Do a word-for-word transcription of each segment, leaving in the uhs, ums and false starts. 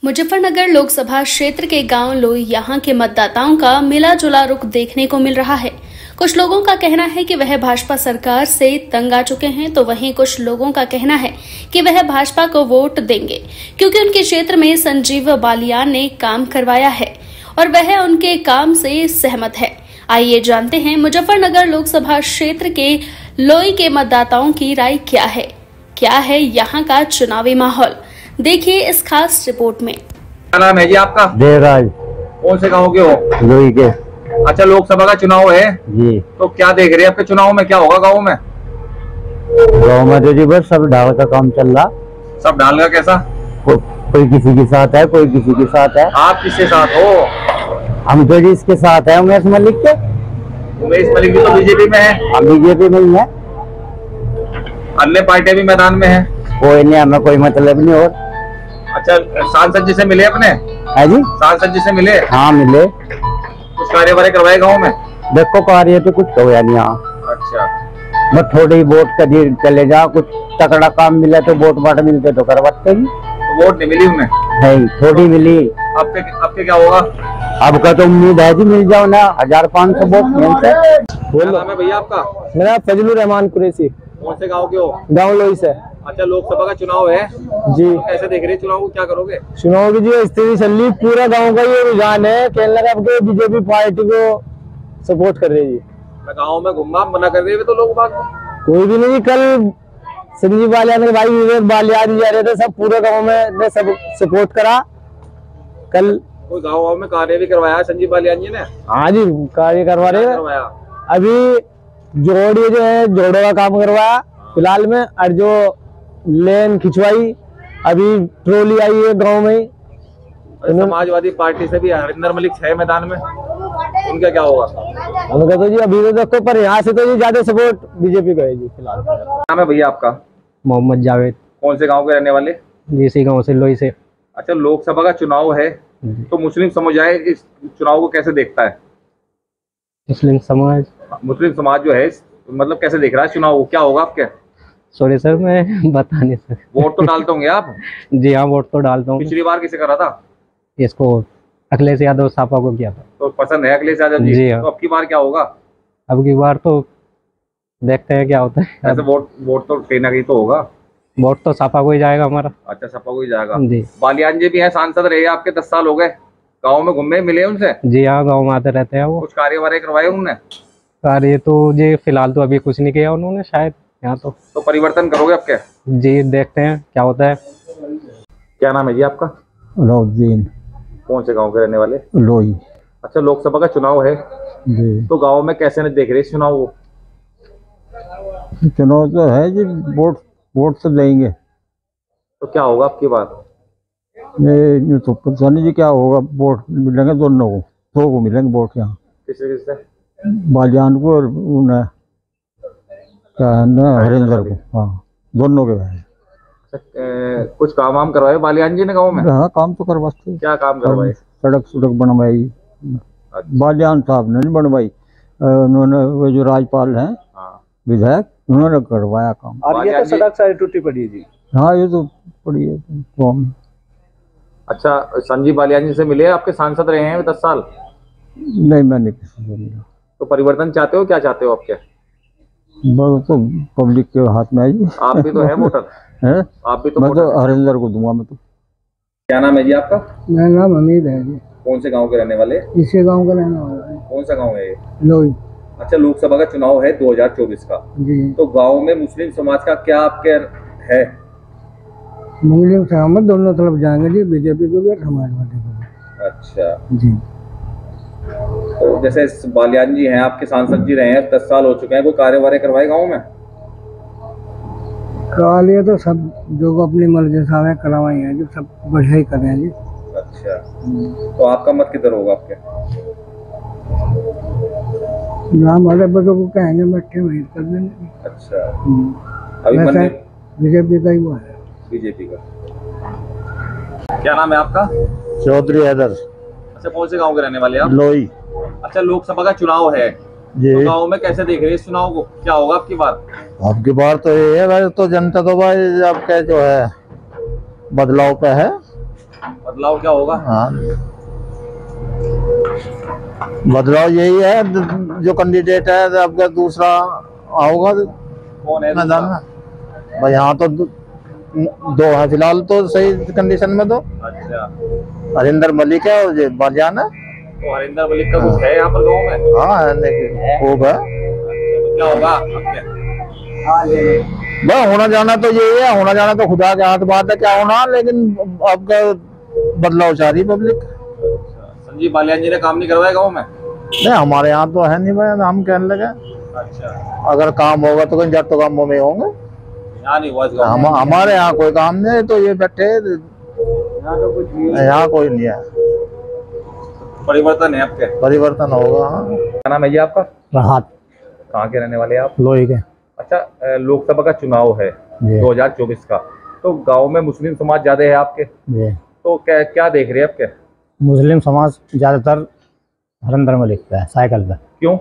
मुजफ्फरनगर लोकसभा क्षेत्र के गांव लोई यहां के मतदाताओं का मिला जुला रुख देखने को मिल रहा है। कुछ लोगों का कहना है कि वह भाजपा सरकार से तंग आ चुके हैं, तो वहीं कुछ लोगों का कहना है कि वह भाजपा को वोट देंगे क्योंकि उनके क्षेत्र में संजीव बालियान ने काम करवाया है और वह उनके काम से सहमत है। आइए जानते हैं मुजफ्फरनगर लोकसभा क्षेत्र के लोई के मतदाताओं की राय क्या है। क्या है यहाँ का चुनावी माहौल, देखिए इस खास रिपोर्ट में। क्या नाम है जी आपका? देवराज। कौन से गांव के हो? लोई के। अच्छा, लोकसभा का चुनाव है जी, तो क्या देख रहे हैं आपके चुनाव में? क्या होगा गांव में? गाँव में तो जी बस सब ढाल का काम चल रहा। सब ढाल का कैसा? को, कोई किसी के साथ है, कोई किसी के साथ है। आप किसके साथ हो? हम तो जी इसके साथ है, उमेश मलिक के। उमेश मलिक भी तो बीजेपी में है। हम बीजेपी में ही है। अन्य पार्टियां भी मैदान में है। कोई नहीं, हमें कोई मतलब नहीं। और अच्छा, सांसद जी से मिले अपने? है जी, सांसद जी से मिले? हाँ मिले। कुछ कार्यवाही करवाए गाँव में? देखो कार्य तो कुछ हो या नहीं। हाँ अच्छा, बस थोड़ी वोट कभी चले जाओ, कुछ तकड़ा काम मिले तो वोट बाट मिलते तो करवाते भी। तो वोट नहीं मिली उन्हें? नहीं, थोड़ी मिली। आपके आपके क्या होगा? अब का तो उम्मीद है जी मिल जाओ ना, हजार पाँच सौ वोट मिलते। क्या नाम है भैया आपका? मेरा फजलुर रहमान कुरैशी। कौन से गाँव के हो? गाँव लोई से। अच्छा, लोकसभा का चुनाव है जी। तो कैसे देख रहे हैं चुनाव को? क्या करोगे? चुनाव की जो स्थिति चल रही, पूरा गांव का ये रुझान है केरला का आपके बीजेपी पार्टी को सपोर्ट कर रही है। मैं गाँव में घूमा, मना कर रहे तो लोग बात कोई भी नहीं। कल संजीव बालियान के भाई विवेक बालियान जा रहे थे, सब पूरे गाँव में ने सब सपोर्ट करा। कल कोई गाँव में कार्य भी करवाया संजीव बालियान जी ने? हाँ जी, कार्य करवा रहे करवाया। अभी जोड़िए जो है जोड़ों का काम करवाया फिलहाल में, और जो लेन खिंचवाई, अभी ट्रोली आई है गांव में। समाजवादी पार्टी से भी हरिंदर मलिक है मैदान में, उनका क्या होगा? उनका तो जी अभी तो देखो, पर यहाँ से तो जी ज्यादा सपोर्ट बीजेपी का है जी फिलहाल। नाम है भैया आपका? मोहम्मद जावेद। कौन से गांव के रहने वाले? जी, इसी गांव से, लोई से। अच्छा, लोकसभा का चुनाव है तो मुस्लिम समुदाय इस चुनाव को कैसे देखता है? मुस्लिम समाज मुस्लिम समाज जो है मतलब कैसे देख रहा है चुनाव को? क्या होगा आपके? सॉरी सर, मैं बता नहीं सकता। वोट तो डालते होंगे आप? जी हाँ, वोट तो डालता हूँ। पिछली बार किसे करा था? इसको अखिलेश यादव सापा को किया था। तो पसंद है अखिलेश यादव जी? जी हाँ। तो अब की बार क्या होगा? अब की बार तो देखते हैं क्या होता है। ऐसे वोट वोट तो कहीं ना कहीं तो होगा। वोट तो सापा को ही जाएगा हमारा। अच्छा, सपा को ही जाएगा जी। बालियान जी भी है, सांसद रहे आपके, दस साल हो गए। गाँव में घूमे, मिले उनसे? जी हाँ, गाँव में आते रहते हैं वो। कुछ कार्यवाही करवाए उन्होंने? कार्य तो जी फिलहाल तो अभी कुछ नहीं किया उन्होंने, शायद यहाँ तो। तो परिवर्तन करोगे आपके? जी, देखते हैं क्या होता है। क्या नाम है जी आपका? रौद्दीन। कौन से गांव के रहने वाले? लोई। अच्छा, लोकसभा का चुनाव है जी, तो गांव में कैसे नहीं देख रहे इस चुनाव को? चुनाव तो है जी, वोट वोट तो देंगे। तो क्या होगा आपकी बात? ये तो पता नहीं जी क्या होगा। वोट मिलेंगे दोनों को, दो को मिलेंगे वोट यहाँ। किससे किससे? बालियान को और उन्हें क्या है ना, हरिंदर को। हाँ, दोनों के भाई। अच्छा, कुछ काम वाम करवाए बालियान जी ने गाँव में? हाँ, काम तो करवाते। क्या काम करवाए? सड़क सड़क बनवाई। अच्छा। बालियान साहब ने नहीं बनवाई, उन्होंने वो जो राज्यपाल हैं, हाँ, विधायक, उन्होंने करवाया काम। और ये तो सड़क सारी टूटी पड़ी है जी। हाँ, ये तो पड़ी है काम। अच्छा, संजीव बालियान जी से मिले? आपके सांसद रहे हैं दस साल? नहीं, मैंने किसी से मिला। तो परिवर्तन चाहते हो? क्या चाहते हो आपके? बस तो पब्लिक के हाथ में है जी। आप भी तो है वोटर है? आप भी तो मैं तो वोटर। हरिंदर को दूंगा मैं तो। क्या नाम है जी आपका? मेरा नाम हमीद है जी। कौन से गांव के रहने वाले? इसी गांव का रहने वाला है। कौन सा गांव है ये? लोई। अच्छा, लोकसभा का चुनाव है दो हज़ार चौबीस का, जी। तो गांव में मुस्लिम समाज का क्या आपके है? मुस्लिम सहमत दोनों तरफ जाएंगे जी, बीजेपी को भी और समाजवादी को भी। अच्छा जी। तो जैसे बालियान जी हैं आपके सांसद जी रहे हैं, दस साल हो चुके हैं, कोई कार्यवाही करवाए गाँव में? करा लिए तो सब जो अपनी मर्जी से करवाई है जो सब बढ़िया ही कर रहे हैं जी। अच्छा, तो आपका मत किधर होगा आपके? हमारे बच्चों को कहेंगे बैठे वही कर देंगे। अच्छा, अभी मंदिर बीजेपी का ही वो है। बीजेपी का। क्या नाम है आपका? चौधरी हैदर। अच्छा, कौन से गांव के रहने वाले आप? लोई। अच्छा, लोकसभा का चुनाव है जी। तो गांव में कैसे देख रहे हैं इस चुनाव को? क्या होगा आपकी बात? आपकी बात तो ये है भाई, तो जनता तो भाई आपके जो है बदलाव पे है। बदलाव क्या होगा? हाँ, बदलाव यही है, जो कैंडिडेट है आपका दूसरा होगा कौन है मैदान में। भाई यहाँ तो दो दो है फिलहाल तो सही कंडीशन में। तो अच्छा, हरिंदर मलिक है और ये बालियान है। तो हरिंदर मलिक का कुछ है यहाँ पर गाँव में? हाँ है, लेकिन खूब है। तो क्या होगा अब? क्या बस होना जाना तो यही है, होना जाना तो खुदा के हाथ बात है क्या होना, लेकिन आपका बदलाव चाह रही पब्लिक। संजीव बालियान जी ने काम नहीं करवाया गाँव में? नहीं, हमारे यहाँ तो है नहीं भाई, हम कहने लगे। अच्छा, अगर काम होगा तो कहीं जाट तो कामों में होंगे। यहाँ नहीं हुआ इस गाँव हम, में? हमारे यहाँ कोई काम नहीं, तो ये बैठे यहाँ कोई नहीं है। परिवर्तन है आपके? परिवर्तन होगा। हाँ। क्या नाम है जी आपका? राहत कहाँ के रहने वाले हैं आप? लोही के। अच्छा, अ, लोकसभा का चुनाव है दो हज़ार चौबीस का, तो गांव में मुस्लिम समाज ज्यादा है आपके, जी। तो क्या क्या देख रहे हैं आप? क्या मुस्लिम समाज ज्यादातर हरिंदर मलिक पे है, साइकिल पे। क्यों?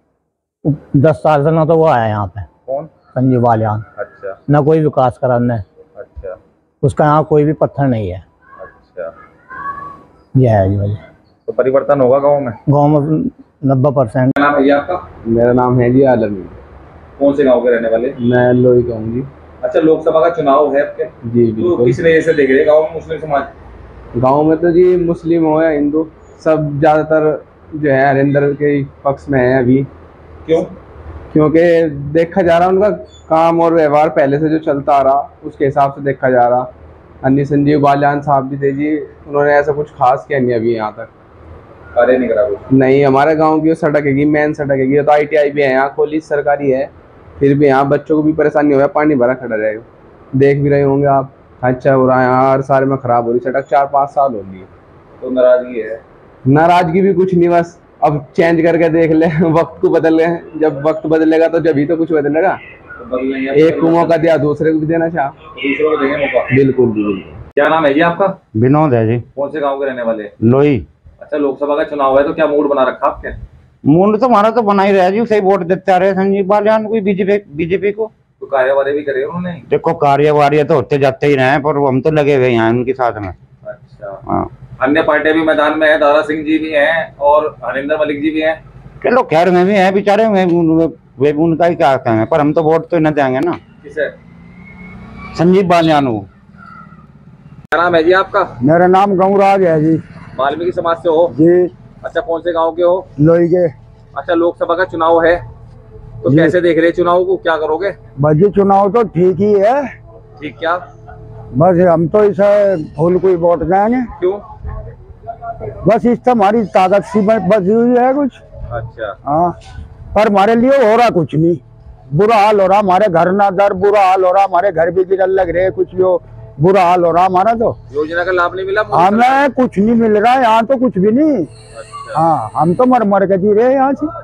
दस साल से ना तो वो आया यहाँ पे, कौन? संजीव बालियान। अच्छा न कोई विकास करा ने, अच्छा उसका यहाँ कोई भी पत्थर नहीं है। अच्छा, यह है जी वजह। तो परिवर्तन होगा गांव में? गाँव में नब्बे परसेंट। क्या नाम है जी आपका? मेरा नाम है जी आलम। कौन से गांव के रहने वाले? मैं लोही का हूँ जी। अच्छा, लोकसभा का चुनाव है आपके, जी तो बिल्कुल। किस वजह से देख रहे हैं गाँव में मुस्लिम समाज? गांव में तो जी मुस्लिम हो या हिंदू, सब ज़्यादातर जो है हरिंदर के पक्ष में है अभी। क्यों? क्योंकि देखा जा रहा उनका काम और व्यवहार पहले से जो चलता आ रहा उसके हिसाब से देखा जा रहा। अन्य संजीव बालियान साहब भी थे जी, उन्होंने ऐसा कुछ खास किया नहीं अभी यहाँ तक। कार्य नहीं करा कुछ? नहीं, हमारे गांव की सड़क है, मेन सड़क है, तो आई टी आई भी है यहाँ, कॉलेज सरकारी है, फिर भी यहाँ बच्चों को भी परेशानी हो रहा है, पानी भरा खड़ा रहेगा। देख भी रहे होंगे आप, अच्छा हो रहा है यहाँ, हर साल में खराब हो रही सड़क, चार पाँच साल हो रही है। तो नाराजगी है? नाराजगी भी कुछ नहीं, बस अब चेंज करके देख ले, वक्त को बदल ले, जब वक्त बदलेगा तो जब ही तो कुछ बदलेगा। तो बदलेंगे? एक को मौका दिया, दूसरे को भी देना चाह, तो दूसरों को देंगे मौका। बिल्कुल जी बिल्कुल। क्या नाम है जी आपका? विनोद है जी। कौन से गाँव के रहने वाले? लोही। अच्छा, लोकसभा का चुनाव है, तो क्या मूड बना रखा आपके? मूड तो हमारा तो बना ही रहा जी, सही वोट देते आ रहे संजीव बालियान को, बीजेपी बीजेपी को। तो कार्यवाही भी करे उन्होंने? देखो कार्यवाही तो होते जाते ही रहे, पर हम तो लगे हुए हैं उनके साथ में। अच्छा, हाँ, अन्य पार्टियां भी मैदान में है, दारा सिंह जी भी हैं और हरिंदर मलिक जी भी हैं। चलो खैर में भी है बेचारे, वे उनका ही क्या हैं, पर हम तो वोट तो न देंगे ना किसे? संजीव बालियान को। क्या नाम है जी आपका? मेरा नाम गंगराज है जी। वाल्मीकि समाज से हो जी। अच्छा, कौन से गांव के हो? लोही के। अच्छा, लोकसभा का चुनाव है, तो जी। कैसे देख रहे हैं चुनाव को, क्या करोगे? बजी चुनाव तो ठीक ही है, ठीक क्या? बस हम तो इसे फूल को ही वोट देंगे। क्यों? बस इससे हमारी ताकत सी बची हुई है कुछ। अच्छा, हाँ, पर हमारे लिए हो रहा कुछ नहीं, बुरा हाल हो रहा, हमारे घर ना दर बुरा हाल हो रहा, हमारे घर भी गिरन लग रहे, कुछ जो बुरा हाल हो रहा हमारा। तो योजना का लाभ नहीं मिला? हमें कुछ नहीं मिल रहा है यहाँ, तो कुछ भी नहीं। अच्छा, हाँ, हम तो मर मर के जी रहे हैं यहाँ से।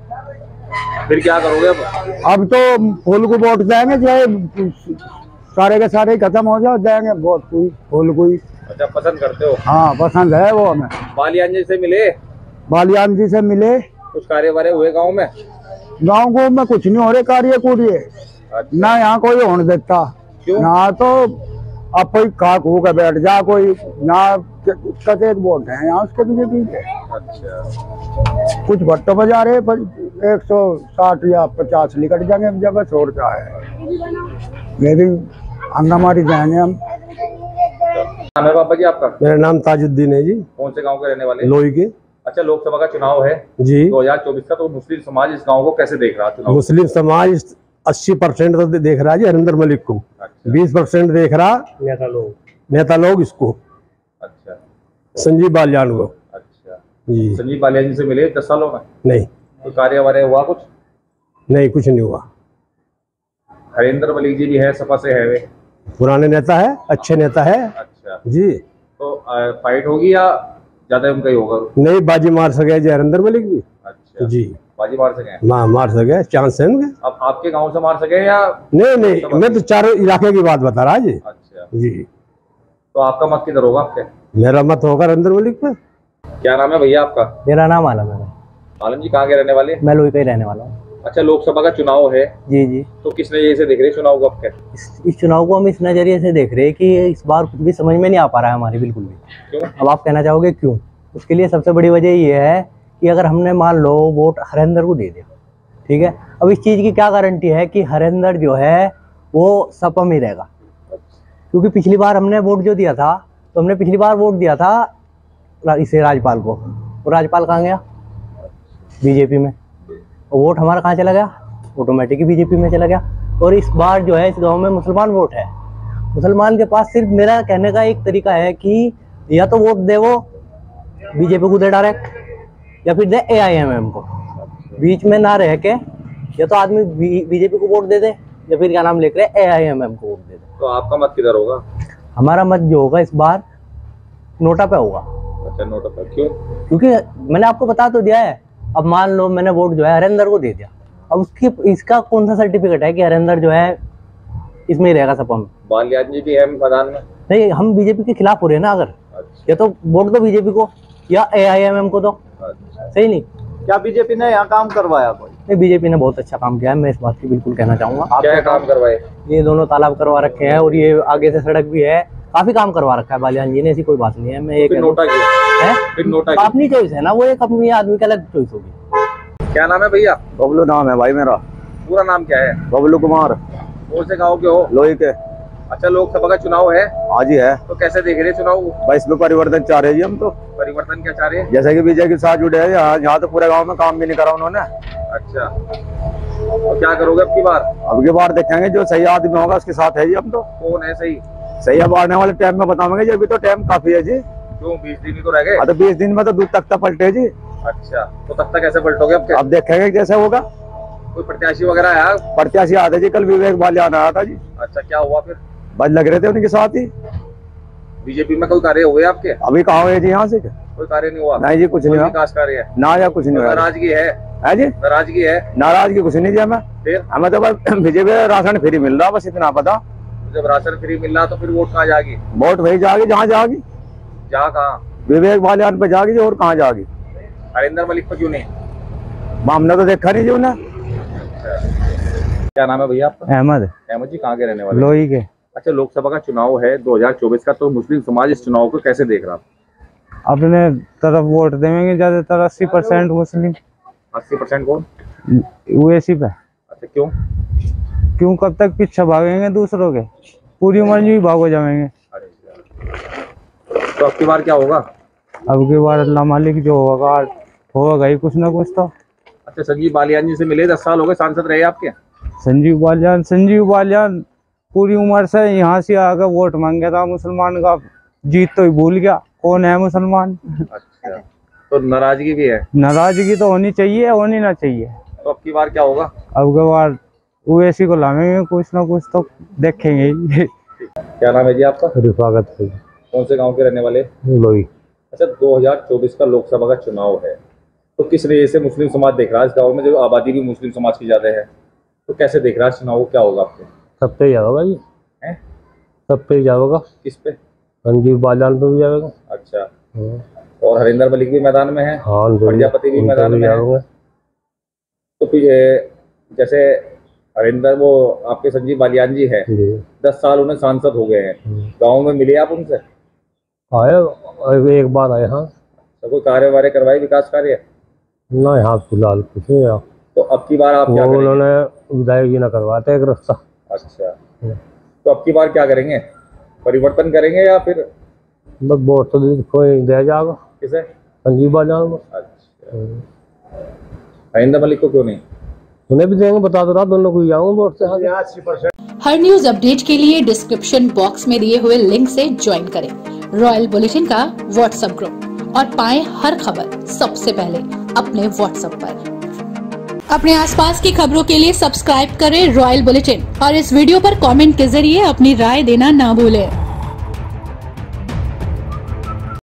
फिर क्या करोगे अब? अब तो फूल को वोट देंगे, चाहे सारे के सारे खत्म हो जाओ, देंगे वोट कोई फूल को ही। अच्छा, पसंद करते हो? हाँ, पसंद है वो हमें। बालियान जी से मिले? बालियान जी से मिले। कुछ कार्यवाही हुए गाँव में? गाँव को में कुछ नहीं हो रहे कार्य कूरिए अच्छा, ना, यहाँ कोई होने देता। क्यों? यहाँ तो अब कोई खाक हो के बैठ जा, कोई ना कते वोट है यहाँ उसके बीजेपी के। अच्छा, कुछ भट्टो बजा रहे, पर एक सौ साठ या पचास निकट जाएंगे जब बस और क्या है, वे भी हंगामारी जाएंगे हम। नाम है बाबा जी आपका? मेरा नाम ताजुद्दीन है जी। कौन से गांव के रहने वाले? लोही के। अच्छा, लोकसभा का चुनाव है जी दो हज़ार चौबीस का, तो मुस्लिम समाज इस गांव को कैसे देख रहा है चुनाव? मुस्लिम समाज अस्सी परसेंट तो देख रहा है जी हरिंदर मलिक को, अच्छा, बीस परसेंट देख रहा नेता लोग नेता लोग इसको, अच्छा, संजीव बालियान को। अच्छा, जी। संजीव बालियान जी से मिले दस सालों में? नहीं, तो कार्यवाही हुआ कुछ? नहीं कुछ नहीं हुआ। हरिंदर मलिक जी भी है, सपा से है वे, पुराने नेता है, अच्छे नेता है। अच्छा, जी। तो आ, फाइट होगी या ज्यादा उनका ही होगा? नहीं, बाजी मार सके जी हरिंदर मलिक भी। अच्छा जी, बाजी मार सके? मार मार सके, चांस है उनके। अब आपके गांव से मार सके या? नहीं नहीं, मैं तो चारों इलाके की बात बता रहा जी। अच्छा, जी। तो आपका मत किधर होगा आपके? मेरा मत होगा हरिंदर मलिक पे। क्या नाम है भैया आपका? मेरा नाम आलम है। आलम जी कहाँ के रहने वाले? मैं लोही का ही रहने वाला हूँ। अच्छा, लोकसभा का चुनाव है जी जी। तो किस नजरिए से देख रहे हैं चुनाव को आपके? इस, इस चुनाव को हम इस नज़रिए से देख रहे हैं कि इस बार कुछ भी समझ में नहीं आ पा रहा है हमारी, बिल्कुल भी। क्यों? अब आप कहना चाहोगे क्यों? उसके लिए सबसे बड़ी वजह ये है कि अगर हमने मान लो वोट हरेंद्र को दे दिया, ठीक है, अब इस चीज़ की क्या गारंटी है कि हरेंद्र जो है वो सपा में रहेगा? क्योंकि पिछली बार हमने वोट जो दिया था, तो हमने पिछली बार वोट दिया था इसे राज्यपाल को, और राज्यपाल कहाँ गया? बीजेपी में। और वोट हमारा कहाँ चला गया? ऑटोमेटिक ही बीजेपी में चला गया। और इस बार जो है इस गांव में मुसलमान वोट है। मुसलमान के पास सिर्फ मेरा कहने का एक तरीका है कि या तो वोट दे वो बीजेपी को दे डायरेक्ट, या फिर दे ए आई एम एम को, बीच में ना रह के या तो आदमी बीजेपी को वोट दे दे या फिर क्या नाम लेकर ए आई एम एम को वोट दे दे। तो आपका मत किधर होगा? हमारा मत जो होगा इस बार नोटा पे होगा। अच्छा, नोटा पे। क्यों? क्योंकि मैंने आपको बता तो दिया है। अब मान लो मैंने वोट जो है हरेंद्र को दे दिया, अब उसकी इसका कौन सा सर्टिफिकेट है कि हरेंद्र जो है इसमें ही रहेगा सपा में? बालियान जी भी है मैदान में। नहीं, हम बीजेपी के खिलाफ हो रहे हैं ना। अगर अच्छा। या तो वोट दो बीजेपी को या ए आई एम एम को दो। अच्छा। सही नहीं? क्या बीजेपी ने यहाँ काम करवाया कोई? नहीं, बीजेपी ने बहुत अच्छा काम किया है, मैं इस बात की बिल्कुल कहना चाहूंगा। क्या काम करवाए? ये दोनों तालाब करवा रखे हैं और ये आगे से सड़क भी है, काफी काम करवा रखा है बालियान जी ने, ऐसी कोई बात नहीं है। मैं ये नोटा है फिर नोटा की अपनी चॉइस है ना, वो एक अपनी आदमी की अलग चॉइस होगी। क्या नाम है भैया? बबलू नाम है भाई मेरा। पूरा नाम क्या है? बबलू कुमार। कौन से गाँव के हो? लोही के। अच्छा, लोकसभा का चुनाव है आज ही है। तो कैसे देख रहे हैं चुनाव? भाई इसमें परिवर्तन चाह रहे हैं जी हम तो। परिवर्तन क्या चाह रहे हैं? जैसे कि बीजेपी के साथ जुड़े हैं, यहाँ यहाँ तो पूरे गांव में काम भी नहीं करा उन्होंने। अच्छा, तो क्या करोगे अब की बार? अब की बार देखेंगे, जो सही आदमी होगा उसके साथ है जी हम तो। कौन है सही? सही अब आने वाले टाइम में बताओगे जी, अभी तो टाइम काफी है जी। क्यों, बीस दिन ही तो रह गए? हाँ, तो बीस दिन में तो दूध तख्ता पलटे जी। अच्छा, तो तख्ता कैसे पलटोगे अब? अब देखेंगे कैसे होगा। कोई प्रत्याशी वगैरह आया? प्रत्याशी आते जी, कल विवेक बालियान आया था जी। अच्छा, क्या हुआ फिर? बस लग रहे थे उनके साथ ही। बीजेपी में कोई कार्य हुए आपके? अभी कहाँ हुए जी यहाँ से? कोई कार्य नहीं हुआ? नहीं जी, कुछ नहीं हुआ। विकास कार्य है ना या कुछ नहीं हुआ। नाराजगी है? है जी, नाराजगी है। नाराजगी कुछ नहीं जी हमें। फिर हमें तो बस बीजेपी राशन फ्री मिल रहा, बस इतना पता। जब राशन फ्री मिल रहा तो फिर वोट कहाँ जाएगी? वोट वही जाएगी जहाँ जाएगी। जहाँ कहाँ? विवेक बालियान पे जाएगी और कहाँ जाएगी? हरिंदर मलिक पे क्यों नहीं? हमने तो देखा नहीं जी उन्हें। क्या नाम है भैया आपका? अहमद। अहमद जी, कहाँ के रहने वाले? लोही के। अच्छा, लोकसभा का चुनाव है दो हज़ार चौबीस का, तो मुस्लिम समाज इस चुनाव को कैसे देख रहा? अपने तरफ वोट देंगे ज्यादातर, अस्सी परसेंट मुस्लिम। अस्सी परसेंट कौन? ओवैसी पे। अच्छा, क्यों? क्यों, कब तक पीछे भागेंगे दूसरों के? पूरी उम्र ही भागो जाएंगे। तो अब की बार क्या होगा? अब की बार अल्लाह मालिक जो होगा होगा ही कुछ ना कुछ तो। अच्छा, संजीव बालियान जी से मिले, दस साल हो गए सांसद रहे आपके? संजीव बालियान संजीव बालियान पूरी उम्र से यहाँ से आकर वोट मांगा था मुसलमान का, जीत तो ही भूल गया कौन है मुसलमान। अच्छा, तो नाराजगी भी है? नाराजगी तो होनी चाहिए, होनी ना चाहिए। तो अब की बार क्या होगा? अब की बार ओवैसी को लाएंगे, कुछ ना कुछ तो देखेंगे ही। क्या नाम है जी आपका? रिफाकत। कौन से गांव के रहने वाले? लोही। अच्छा, दो हज़ार चौबीस का लोकसभा का चुनाव है, तो किस वजह से मुस्लिम समाज देख रहा है इस गाँव में, जो आबादी भी मुस्लिम समाज की ज्यादा है, तो कैसे देख रहा है चुनाव? क्या होगा आपके? सब पे जाओगा जी, हैं? सब पे जाओगा। किस पे? संजीव बालियान पे भी जाएगा। अच्छा, और हरिंदर मलिक भी मैदान में है? हाँ, प्रजापति भी मैदान में है। तो फिर जैसे हरिंदर वो आपके संजीव बालियान जी है, दस साल उन्हें सांसद हो गए हैं, गाँव में मिले आप उनसे? आए, एक बार आए। हाँ, तो कोई कार्य वार्य करवाए, विकास कार्य? ना, यहाँ फिलहाल कुछ नहीं। तो अब की बार आप क्या करेंगे? उन्होंने विधायक जी ने करवाते एक रास्ता। अच्छा, तो अब की बार क्या करेंगे? परिवर्तन करेंगे या फिर बस वोट तो कोई दे जाएगा? किसे? संजीव बालियान को। अच्छा, हरिंदर मलिक को क्यों नहीं? उन्हें भी देंगे, बता दो रहा, दोनों को जाऊंगे वोट से। हर न्यूज अपडेट के लिए डिस्क्रिप्शन बॉक्स में दिए हुए लिंक से ज्वाइन करें रॉयल बुलेटिन का व्हाट्सएप ग्रुप और पाएं हर खबर सबसे पहले अपने व्हाट्सएप पर। अपने आसपास की खबरों के लिए सब्सक्राइब करें रॉयल बुलेटिन और इस वीडियो पर कमेंट के जरिए अपनी राय देना ना भूलें।